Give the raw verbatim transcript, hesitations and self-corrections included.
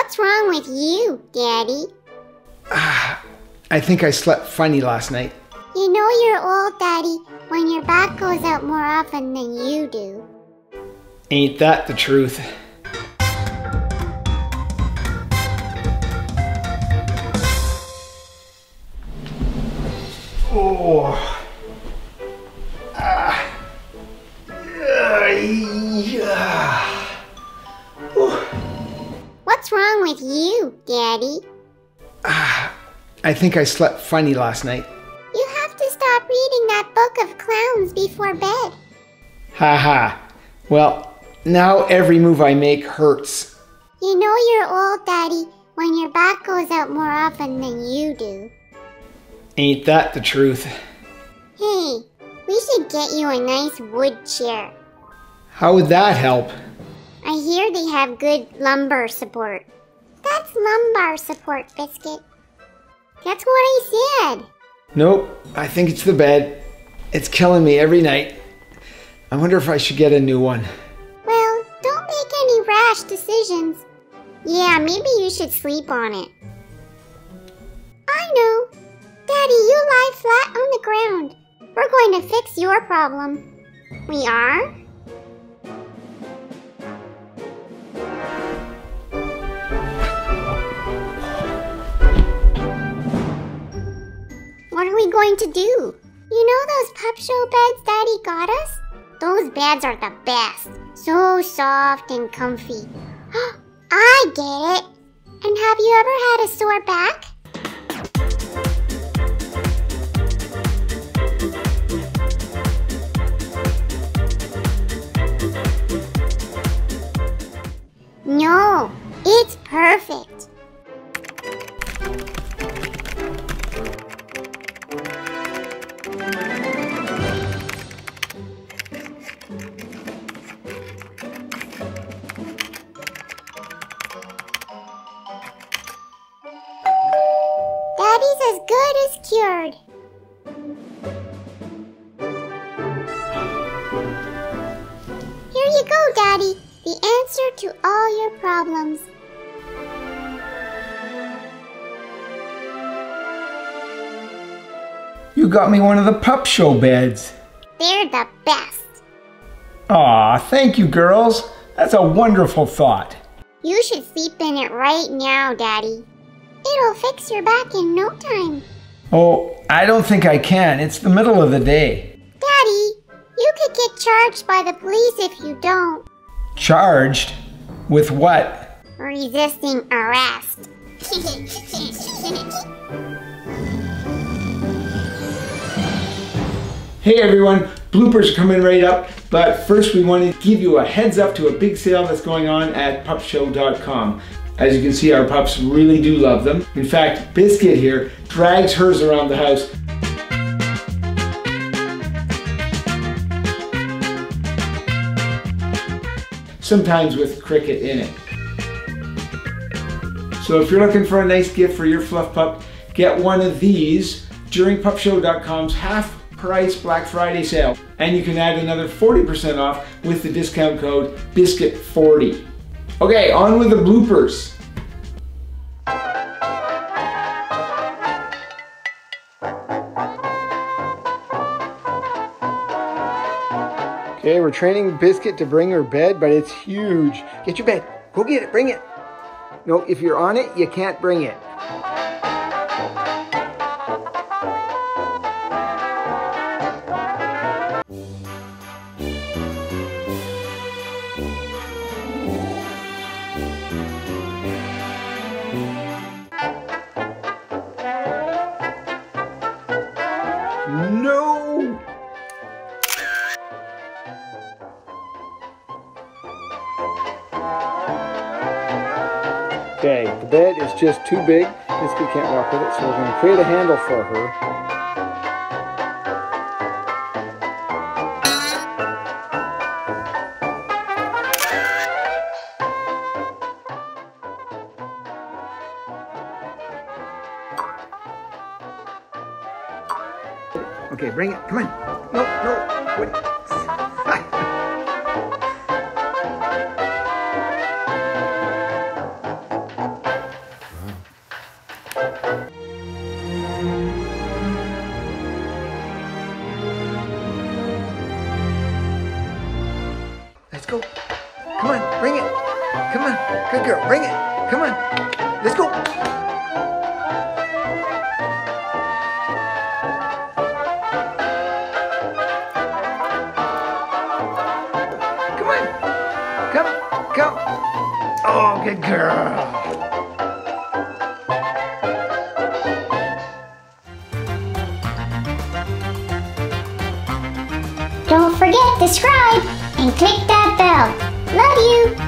What's wrong with you, Daddy? Ah, I think I slept funny last night. You know you're old, Daddy, when your back goes out more often than you do. Ain't that the truth? Oh. Ah. Yeah. Yeah. Oh. What's wrong with you, Daddy? Ah, I think I slept funny last night. You have to stop reading that book of clowns before bed. Ha ha. Well, now every move I make hurts. You know you're old, Daddy, when your back goes out more often than you do. Ain't that the truth? Hey, we should get you a nice wood chair. How would that help? I hear they have good lumbar support. That's lumbar support, Biscuit. That's what I said. Nope, I think it's the bed. It's killing me every night. I wonder if I should get a new one. Well, don't make any rash decisions. Yeah, maybe you should sleep on it. I know. Daddy, you lie flat on the ground. We're going to fix your problem. We are? What are we going to do? You know those pup show beds Daddy got us? Those beds are the best. So soft and comfy. I get it. And have you ever had a sore back? No, it's perfect. Daddy's as good as cured. Here you go, Daddy. The answer to all your problems. You got me one of the pup show beds. They're the best. Aw, thank you, girls. That's a wonderful thought. You should sleep in it right now, Daddy. It'll fix your back in no time. Oh, I don't think I can. It's the middle of the day. Daddy, you could get charged by the police if you don't. Charged? With what? Resisting arrest. Hey everyone, bloopers are coming right up, but first we want to give you a heads up to a big sale that's going on at pup show dot com. As you can see, our pups really do love them. In fact, Biscuit here drags hers around the house. Sometimes with Krikut in it. So if you're looking for a nice gift for your fluff pup, get one of these during pup show dot com's half price Black Friday sale. And you can add another forty percent off with the discount code Biscuit forty. Okay, on with the bloopers. Okay, we're training Biscuit to bring her bed, but it's huge. Get your bed. Go get it. Bring it. No, if you're on it, you can't bring it. No! Okay, the bed is just too big. Biscuit can't walk with it, so we're going to create a handle for her. Okay, bring it. Come on. No, no. Wait. Come on, bring it. Come on, good girl, bring it. Come on, let's go. Come on, come, come. Oh, good girl. Don't forget to subscribe and click that bell. Love you!